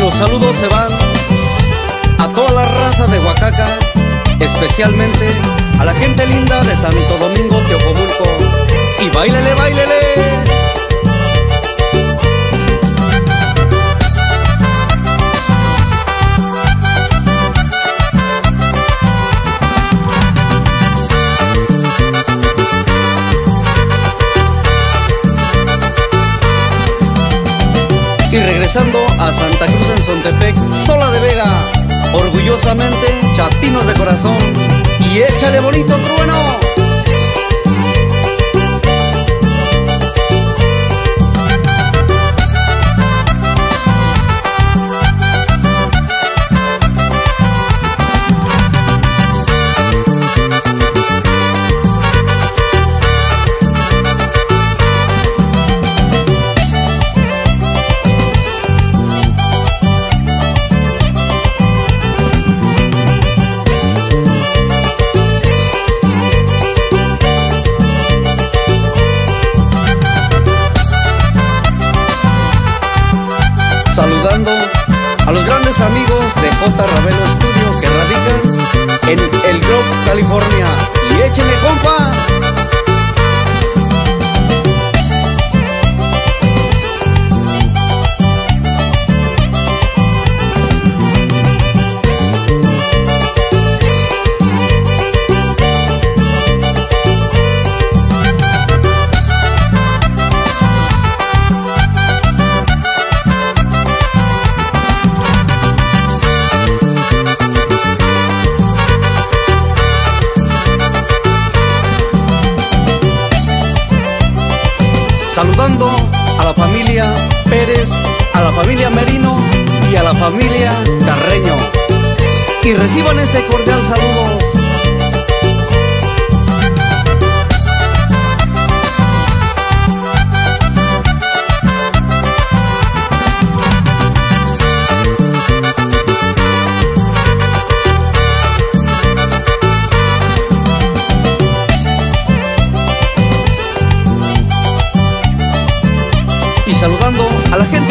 Los saludos se van a toda la raza de Oaxaca, especialmente a la gente linda de Santo Domingo, Teocomulco. Y báilele, báilele. Y regresando a Santa Cruz en Xontepec, Sola de Vega, orgullosamente chatinos de corazón. Y échale bonito trueno. Saludando a los grandes amigos de J. Ravelo Studio que radican en El Grove, California. Y échenle, compa. Saludando a la familia Pérez, a la familia Merino y a la familia Carreño. Y reciban este cordial saludo. Y saludando a la gente